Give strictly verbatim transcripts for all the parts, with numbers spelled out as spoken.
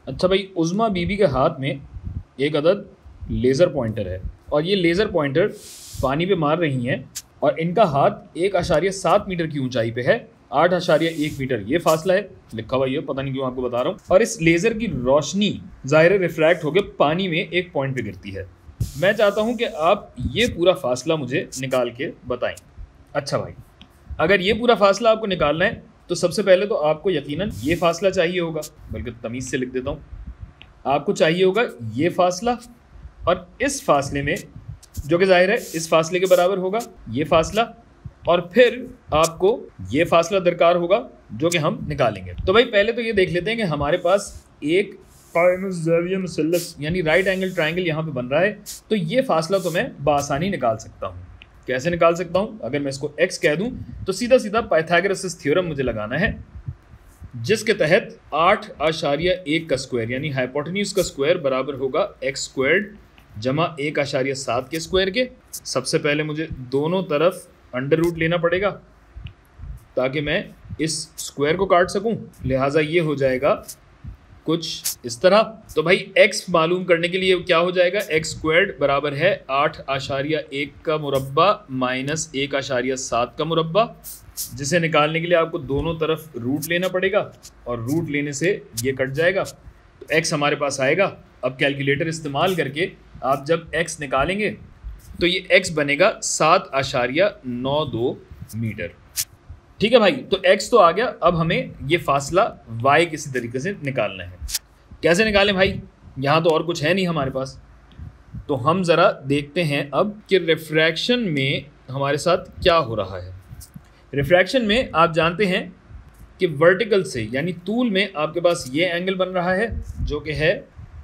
अच्छा भाई, उज़्मा बीबी के हाथ में एक अदद लेज़र पॉइंटर है और ये लेज़र पॉइंटर पानी पे मार रही हैं और इनका हाथ एक आशारिया सात मीटर की ऊंचाई पे है, आठ आशारिया एक मीटर ये फासला है, लिखा हुआ ये पता नहीं क्यों आपको बता रहा हूँ। और इस लेज़र की रोशनी ज़ाहिर रिफ्रैक्ट होकर पानी में एक पॉइंट पे गिरती है। मैं चाहता हूँ कि आप ये पूरा फासला मुझे निकाल के बताएं। अच्छा भाई, अगर ये पूरा फासला आपको निकालना है तो सबसे पहले तो आपको यकीनन ये फासला चाहिए होगा, बल्कि तमीज़ से लिख देता हूँ। आपको चाहिए होगा ये फासला और इस फासले में, जो कि जाहिर है इस फासले के बराबर होगा ये फासला, और फिर आपको ये फासला दरकार होगा जो कि हम निकालेंगे। तो भाई पहले तो ये देख लेते हैं कि हमारे पास एक कायम-उज़-ज़ाविया मुसल्लस यानी राइट एंगल ट्रायंगल यहाँ पे बन रहा है, तो ये फासला तो मैं बासानी निकाल सकता हूँ। कैसे निकाल सकता हूँ? अगर मैं इसको x कह दूँ तो सीधा सीधा पाइथागोरस थ्योरम मुझे लगाना है, जिसके तहत आठ आशारिया एक का स्क्वायर यानी हाइपोटेन्यूज का स्क्वायर बराबर होगा एक्स स्क्वायर्ड जमा एक आशारिया सात के स्क्वायर के। सबसे पहले मुझे दोनों तरफ अंडर रूट लेना पड़ेगा ताकि मैं इस स्क्वायर को काट सकूं, लिहाजा ये हो जाएगा कुछ इस तरह। तो भाई x मालूम करने के लिए क्या हो जाएगा, एक्स स्क्वायर्ड बराबर है आठ आशारिया एक का मुरब्बा माइनस एक आशारिया सात का मुरब्बा, जिसे निकालने के लिए आपको दोनों तरफ रूट लेना पड़ेगा और रूट लेने से ये कट जाएगा, तो x हमारे पास आएगा। अब कैलकुलेटर इस्तेमाल करके आप जब x निकालेंगे तो ये x बनेगा सात आशारिया नौ दो मीटर। ठीक है भाई, तो x तो आ गया। अब हमें ये फासला y किसी तरीके से निकालना है। कैसे निकालें भाई, यहाँ तो और कुछ है नहीं हमारे पास। तो हम ज़रा देखते हैं अब कि रिफ्रैक्शन में हमारे साथ क्या हो रहा है। रिफ्रैक्शन में आप जानते हैं कि वर्टिकल से यानी तूल में आपके पास ये एंगल बन रहा है जो कि है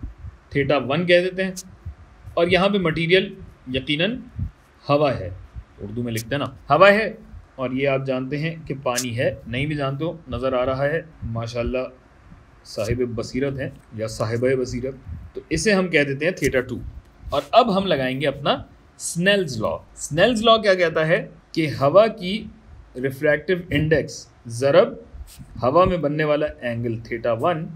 थीटा वन कह देते हैं, और यहाँ पे मटेरियल यकीनन हवा है, उर्दू में लिखते हैं ना हवा है, और ये आप जानते हैं कि पानी है। नहीं भी जानते हो, नज़र आ रहा है माशाल्लाह साहिब बसीरत है या साहिब बसीरत, तो इसे हम कह देते हैं थीटा टू। और अब हम लगाएंगे अपना स्नेल्स लॉ। स्नेल्स लॉ क्या कहता है कि हवा की रिफ्रैक्टिव इंडेक्स ज़रब हवा में बनने वाला एंगल थीटा वन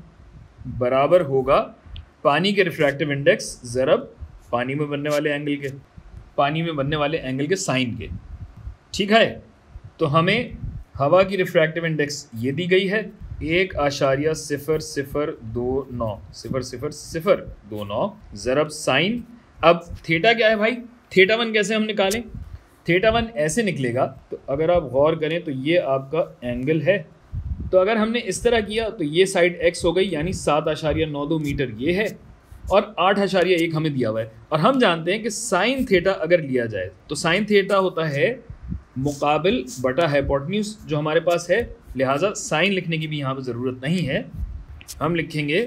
बराबर होगा पानी के रिफ्रैक्टिव इंडेक्स ज़रब पानी में बनने वाले एंगल के पानी में बनने वाले एंगल के साइन के। ठीक है, तो हमें हवा की रिफ्रैक्टिव इंडेक्स ये दी गई है एक आशारिया सिफर सिफर दो नौ सिफर सिफर सिफर दो नौ ज़रब साइन। अब थीटा क्या है भाई, थीटा वन कैसे हम निकालें? थीटा वन ऐसे निकलेगा, तो अगर आप गौर करें तो ये आपका एंगल है, तो अगर हमने इस तरह किया तो ये साइड x हो गई यानी सात आशारिया नौ दो मीटर ये है, और आठ आशारिया एक हमें दिया हुआ है। और हम जानते हैं कि साइन थीटा अगर लिया जाए तो साइन थीटा होता है मुकाबिल बटा हाइपोटेन्यूज जो हमारे पास है, लिहाजा साइन लिखने की भी यहाँ पर ज़रूरत नहीं है, हम लिखेंगे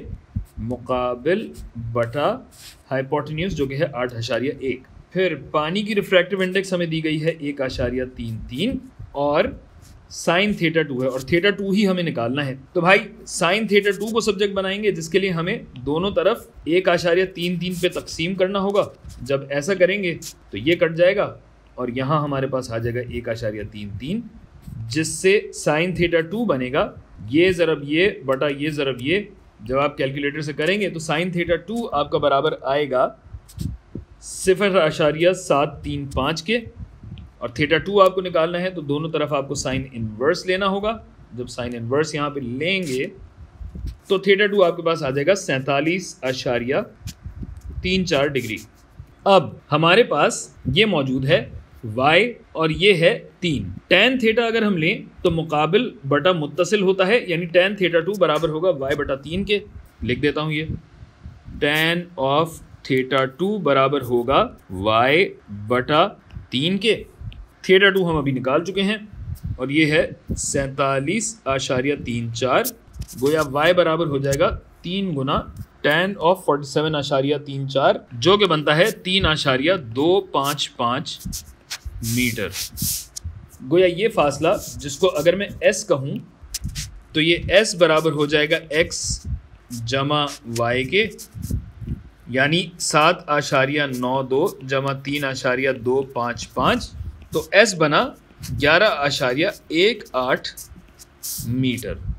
मुकाबिल बटा हाइपोटेन्यूज जो कि है आठ आशारिया एक। फिर पानी की रिफ्रैक्टिव इंडेक्स हमें दी गई है एक आशारिया तीन तीन और साइन थीटा टू है, और थीटा टू ही हमें निकालना है। तो भाई साइन थीटा टू को सब्जेक्ट बनाएंगे, जिसके लिए हमें दोनों तरफ एक आशारिया तीन तीन पे तकसीम करना होगा। जब ऐसा करेंगे तो ये कट जाएगा और यहाँ हमारे पास आ जाएगा एक आशारिया तीन तीन, जिससे साइन थीटा टू बनेगा ये ज़रब ये बटा ये ज़रब ये। जब आप कैलकुलेटर से करेंगे तो साइन थीटा टू आपका बराबर आएगा सिफर आशारिया सात तीन पाँच के, और थीटा टू आपको निकालना है तो दोनों तरफ आपको साइन इन्वर्स लेना होगा। जब साइन इन्वर्स यहाँ पे लेंगे तो थीटा टू आपके पास आ जाएगा सैंतालीस आशारिया तीन चार डिग्री। अब हमारे पास ये मौजूद है y और ये है तीन। टैन थीटा अगर हम लें तो मुकाबिल बटा मुत्तसिल होता है, यानी टैन थीटा टू बराबर होगा y बटा तीन के। लिख देता हूँ ये टैन ऑफ थीटा टू बराबर होगा y बटा तीन के। थीटा टू हम अभी निकाल चुके हैं और ये है सैंतालीस आशारिया तीन चार, गोया y बराबर हो जाएगा तीन गुना टैन ऑफ फोर्टी सेवन आशारिया तीन चार, जो कि बनता है तीन आशारिया दो पाँच पाँच मीटर। गोया ये फासला जिसको अगर मैं s कहूँ तो ये s बराबर हो जाएगा x जमा y के, यानी सात आशारिया नौ दो जमा तीन आशारिया दो पाँच पाँच, तो s बना ग्यारह आशारिया एक आठ मीटर।